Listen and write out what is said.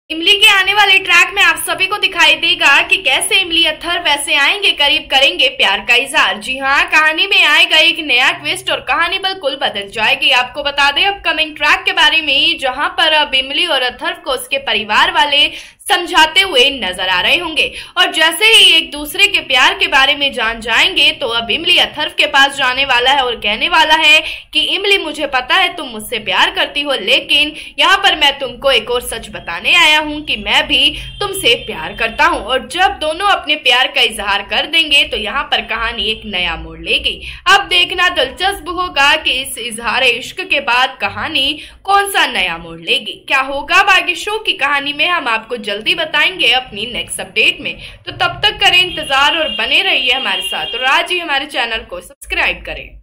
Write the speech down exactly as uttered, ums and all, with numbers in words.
इमली के आने वाले ट्रैक में आप सभी को दिखाई देगा कि कैसे इमली अत्थर वैसे आएंगे, करीब करेंगे प्यार का इजहार। जी हाँ, कहानी में आएगा एक नया ट्विस्ट और कहानी बिल्कुल बदल जाएगी। आपको बता दें अपकमिंग ट्रैक के बारे में, जहां पर अब इमली और अथर्व को उसके परिवार वाले समझाते हुए नजर आ रहे होंगे और जैसे ही एक दूसरे के प्यार के बारे में जान जाएंगे तो अब इमली अथर्व के पास जाने वाला है और कहने वाला है कि इमली, मुझे पता है तुम मुझसे प्यार करती हो, लेकिन यहाँ पर मैं तुमको एक और सच बताने आया हूँ कि मैं भी तुमसे प्यार करता हूँ। और जब दोनों अपने प्यार का इजहार कर देंगे तो यहाँ पर कहानी एक नया मोड़ लेगी। अब देखना दिलचस्प होगा कि इस इजहार इश्क के बाद कहानी कौन सा नया मोड़ लेगी। क्या होगा आगे शो की कहानी में, हम आपको जल्दी बताएंगे अपनी नेक्स्ट अपडेट में। तो तब तक करें इंतजार और बने रहिए हमारे साथ और आज ही हमारे चैनल को सब्सक्राइब करें।